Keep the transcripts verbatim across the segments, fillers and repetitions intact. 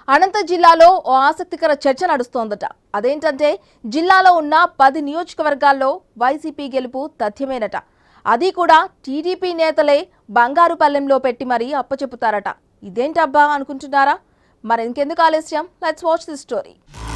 అనంత జిల్లాలో ఓ ఆసక్తికర చర్చ నడుస్తోందట. అదేంటంటే జిల్లాలో ఉన్న పది నియోజకవర్గాల్లో వైసీపీ గెలుపు తథ్యమేనట. అది కూడా టీడీపీ నేతలే బంగారుపల్లెంలో పెట్టి మరీ అప్పచెపుతారట. ఇదేంటబ్బా అనుకుంటున్నారా? మరి ఇంకెందుకు ఆలస్యం, లెట్స్ వాచ్ దిస్ స్టోరీ.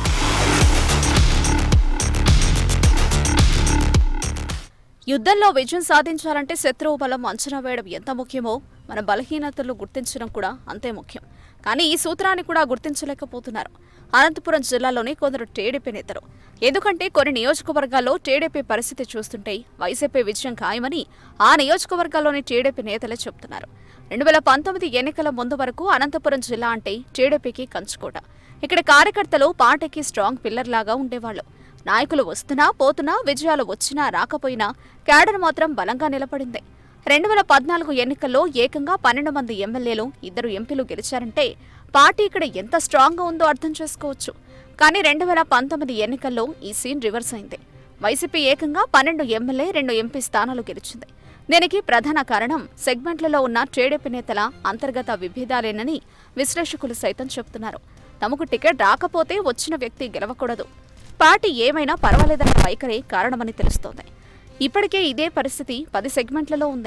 యుద్ధంలో విజయం సాధించాలంటే శత్రువు బలం అంచనా వేయడం ఎంత ముఖ్యమో మన బలహీనతలు గుర్తించడం కూడా అంతే ముఖ్యం. కానీ ఈ సూత్రాన్ని కూడా గుర్తించలేకపోతున్నారు అనంతపురం జిల్లాలోని కొందరు టీడీపీ నేతలు. ఎందుకంటే కొన్ని నియోజకవర్గాల్లో టీడీపీ పరిస్థితి చూస్తుంటే వైసీపీ విజయం ఖాయమని ఆ నియోజకవర్గాల్లోని టీడీపీ నేతలే చెబుతున్నారు. రెండు వేల పంతొమ్మిది ఎన్నికల ముందు వరకు అనంతపురం జిల్లా అంటే టీడీపీకి కంచుకోట. ఇక్కడ కార్యకర్తలు పార్టీకి స్ట్రాంగ్ పిల్లర్ లాగా ఉండేవాళ్లు. నాయకులు వస్తున్నా పోతున్నా, విజయాలు వచ్చినా రాకపోయినా క్యాడర్ మాత్రం బలంగా నిలబడింది. రెండు వేల పద్నాలుగు ఎన్నికల్లో ఏకంగా పన్నెండు మంది ఎమ్మెల్యేలు, ఇద్దరు ఎంపీలు గెలిచారంటే పార్టీ ఇక్కడ ఎంత స్ట్రాంగ్ గా ఉందో అర్థం చేసుకోవచ్చు. కానీ రెండు వేల పంతొమ్మిది ఎన్నికల్లో ఈ సీన్ రివర్స్ అయింది. వైసీపీ ఏకంగా పన్నెండు ఎమ్మెల్యే, రెండు ఎంపీ స్థానాలు గెలిచింది. దీనికి ప్రధాన కారణం సెగ్మెంట్లలో ఉన్న టీడీపీ నేతల అంతర్గత విభేదాలేనని విశ్లేషకులు సైతం చెబుతున్నారు. తమకు టికెట్ రాకపోతే వచ్చిన వ్యక్తి గెలవకూడదు, పార్టీ ఏమైనా పర్వాలేదన్న వైఖరే కారణమని తెలుస్తోంది. ఇప్పటికే ఇదే పరిస్థితి పది సెగ్మెంట్లలో ఉంది.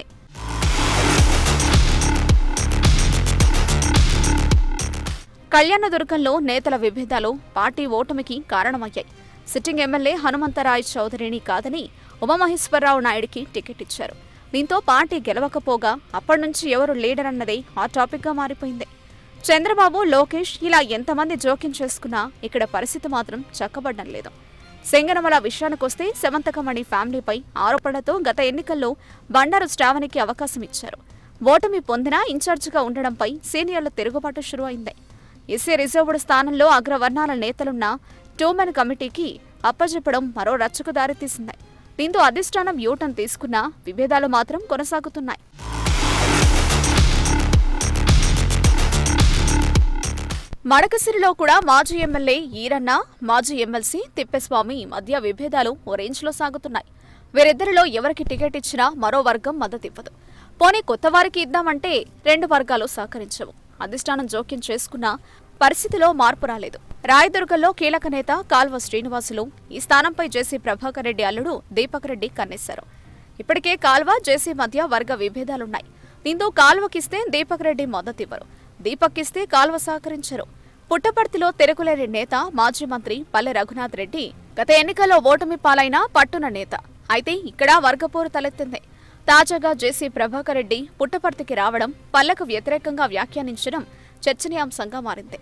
కళ్యాణదుర్గంలో నేతల విభేదాలు పార్టీ ఓటమికి కారణమయ్యాయి. సిట్టింగ్ ఎమ్మెల్యే హనుమంతరాయ్ చౌదరిని కాదని ఉమామహేశ్వరరావు నాయుడికి టికెట్ ఇచ్చారు. దీంతో పార్టీ గెలవకపోగా అప్పటి నుంచి ఎవరు లీడర్ అన్నదే హాట్ టాపిక్ గా మారిపోయింది. చంద్రబాబు, లోకేష్ ఇలా ఎంతమంది జోక్యం చేసుకున్నా ఇక్కడ పరిస్థితి మాత్రం చక్కబడ్డం లేదు. సింగనమల విషయానికొస్తే శమంతకమణి ఫ్యామిలీపై ఆరోపణలతో గత ఎన్నికల్లో బండారు శ్రావణికి అవకాశం ఇచ్చారు. ఓటమి పొందినా ఇన్ఛార్జిగా ఉండడంపై సీనియర్ల తిరుగుబాటు షురు అయింది. ఎస్సీ రిజర్వ్డ్ స్థానంలో అగ్రవర్ణాల నేతలున్న టూమెన్ కమిటీకి అప్పజెప్పడం మరో రచ్చకు దారితీసింది. దీంతో అధిష్టానం యూటర్న్ తీసుకున్నా విభేదాలు మాత్రం కొనసాగుతున్నాయి. మడకసిరిలో కూడా మాజీ ఎమ్మెల్యే ఈరన్న, మాజీ ఎమ్మెల్సీ తిప్పేస్వామి మధ్య విభేదాలు ఓ రేంజ్లో సాగుతున్నాయి. వీరిద్దరిలో ఎవరికి టికెట్ ఇచ్చినా మరో వర్గం మద్దతివ్వదు. పోనీ కొత్త వారికి ఇద్దామంటే రెండు వర్గాలు సహకరించవు. అధిష్టానం జోక్యం చేసుకున్న పరిస్థితిలో మార్పు రాలేదు. రాయదుర్గంలో కీలక నేత కాల్వ శ్రీనివాసులు ఈ స్థానంపై జేసీ ప్రభాకర్ రెడ్డి అల్లుడు దీపక్ రెడ్డి కన్నేశారు. ఇప్పటికే కాల్వ, జేసీ మధ్య వర్గ విభేదాలున్నాయి. దీంతో కాల్వకిస్తే దీపక్ రెడ్డి మద్దతివ్వరు, దీపక్ ఇస్తే కాల్వ సహకరించరు. పుట్టపర్తిలో తిరుగులేని నేత మాజీ మంత్రి పల్లె రఘునాథ్ రెడ్డి గత ఎన్నికల్లో ఓటమి పాలైన పట్టున నేత. అయితే ఇక్కడ వర్గపోరు తలెత్తింది. తాజాగా జేసీ ప్రభాకర్ రెడ్డి పుట్టపర్తికి రావడం, పల్లెకు వ్యతిరేకంగా వ్యాఖ్యానించడం చర్చనీయాంశంగా మారింది.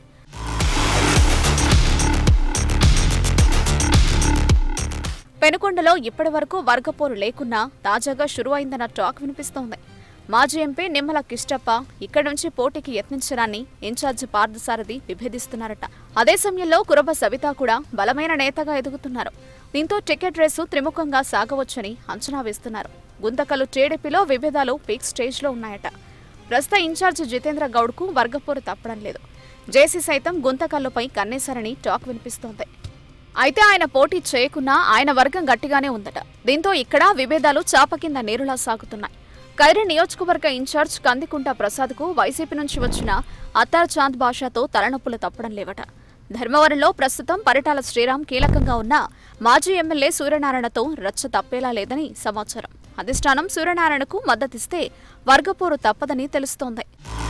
పెనుకొండలో ఇప్పటి వరకు వర్గపోరు లేకున్నా తాజాగా షురు అయిందన్న టాక్ వినిపిస్తోంది. మాజీ ఎంపీ నిమ్మల కిష్టప్ప ఇక్కడి నుంచి పోటీకి యత్నించడాన్ని ఇన్ఛార్జి పార్థసారథి విభేదిస్తున్నారట. అదే సమయంలో కురబ సవిత కూడా బలమైన నేతగా ఎదుగుతున్నారు. దీంతో టికెట్ రేసు త్రిముఖంగా సాగవచ్చని అంచనా వేస్తున్నారు. గుంతకల్లు టీడీపీలో విభేదాలు పీక్ స్టేజ్లో ఉన్నాయట. ప్రస్తుత ఇన్ఛార్జి జితేంద్ర గౌడ్కు వర్గపోరు తప్పడం లేదు. జేసీ సైతం గుంతకల్లుపై కన్నేశారని టాక్ వినిపిస్తోంది. అయితే ఆయన పోటీ చేయకున్నా ఆయన వర్గం గట్టిగానే ఉందట. దీంతో ఇక్కడ విభేదాలు చాప కింద నీరులా సాగుతున్నాయి. కైరి నియోజకవర్గ ఇన్ఛార్జ్ కందికుంట ప్రసాద్కు వైసీపీ నుంచి వచ్చిన అత్తార్ చాంద్ భాషతో తలనొప్పులు తప్పడం లేవట. ధర్మవరంలో ప్రస్తుతం పరిటాల శ్రీరామ్ కీలకంగా ఉన్న మాజీ ఎమ్మెల్యే సూర్యనారాయణతో రచ్చ తప్పేలా లేదని సమాచారం. అధిష్టానం సూర్యనారాయణకు మద్దతిస్తే వర్గపోరు తప్పదని తెలుస్తోంది.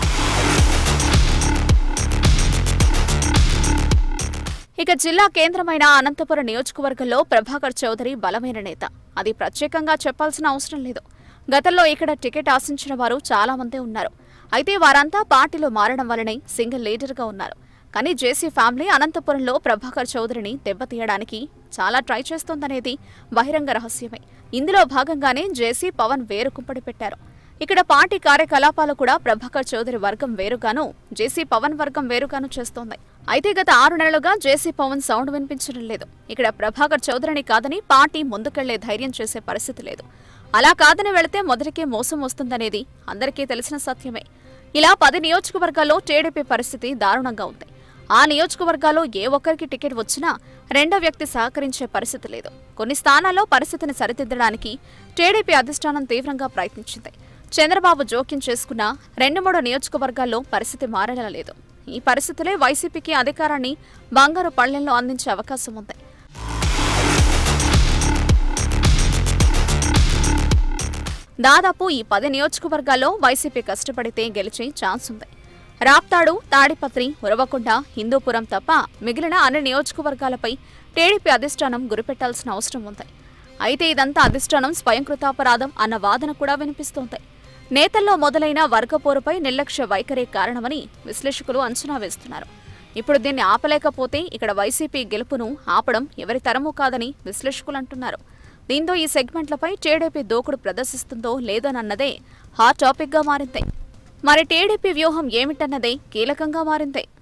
ఇక జిల్లా కేంద్రమైన అనంతపురం నియోజకవర్గంలో ప్రభాకర్ చౌదరి బలమైన నేత. అది ప్రత్యేకంగా చెప్పాల్సిన అవసరం లేదు. గతంలో ఇక్కడ టికెట్ ఆశించిన వారు చాలా మందే ఉన్నారు. అయితే వారంతా పార్టీలో మారడం వల్లనే సింగిల్ లీడర్గా ఉన్నారు. కానీ జేసీ ఫ్యామిలీ అనంతపురంలో ప్రభాకర్ చౌదరిని దెబ్బతీయడానికి చాలా ట్రై చేస్తోందనేది బహిరంగ రహస్యమే. ఇందులో భాగంగానే జేసీ పవన్ వేరు కుంపడి పెట్టారు. ఇక్కడ పార్టీ కార్యకలాపాలు కూడా ప్రభాకర్ చౌదరి వర్గం వేరుగాను, జేసీ పవన్ వర్గం వేరుగాను చేస్తోంది. అయితే గత ఆరు నెలలుగా జేసీ పవన్ సౌండ్ వినిపించడం లేదు. ఇక్కడ ప్రభాకర్ చౌదరిని కాదని పార్టీ ముందుకెళ్లే ధైర్యం చేసే పరిస్థితి లేదు. అలా కాదని వెళితే మొదటికే మోసం వస్తుందనేది అందరికీ తెలిసిన సత్యమే. ఇలా పది నియోజకవర్గాల్లో టీడీపీ పరిస్థితి దారుణంగా ఉంది. ఆ నియోజకవర్గాల్లో ఏ ఒక్కరికి టికెట్ వచ్చినా రెండో వ్యక్తి సహకరించే పరిస్థితి లేదు. కొన్ని స్థానాల్లో పరిస్థితిని సరిదిద్దడానికి టీడీపీ అధిష్టానం తీవ్రంగా ప్రయత్నించింది. చంద్రబాబు జోక్యం చేసుకున్న రెండు మూడు నియోజకవర్గాల్లో పరిస్థితి మారడం లేదు. ఈ పరిస్థితులే వైసీపీకి అధికారాన్ని బంగారు పళ్లెంలో అందించే అవకాశం ఉంది. దాదాపు ఈ పది నియోజకవర్గాల్లో వైసీపీ కష్టపడితే గెలిచే ఛాన్స్ ఉంది. రాప్తాడు, తాడిపత్రి, ఉరవకొండ, హిందూపురం తప్ప మిగిలిన అన్ని నియోజకవర్గాలపై టీడీపీ అధిష్టానం గురిపెట్టాల్సిన అవసరం ఉంది. అయితే ఇదంతా అధిష్టానం స్వయంకృతాపరాధం అన్న వాదన కూడా వినిపిస్తోంది. నేతల్లో మొదలైన వర్గపోరుపై నిర్లక్ష్య వైఖరి కారణమని విశ్లేషకులు అంచనా వేస్తున్నారు. ఇప్పుడు దీన్ని ఆపలేకపోతే ఇక్కడ వైసీపీ గెలుపును ఆపడం ఎవరి తరమూ కాదని విశ్లేషకులు అంటున్నారు. దీంతో ఈ సెగ్మెంట్లపై టీడీపీ దూకుడు ప్రదర్శిస్తుందో లేదోనన్నదే హాట్ టాపిక్గా మారింది. మరి టీడీపీ వ్యూహం ఏమిటన్నదే కీలకంగా మారింది.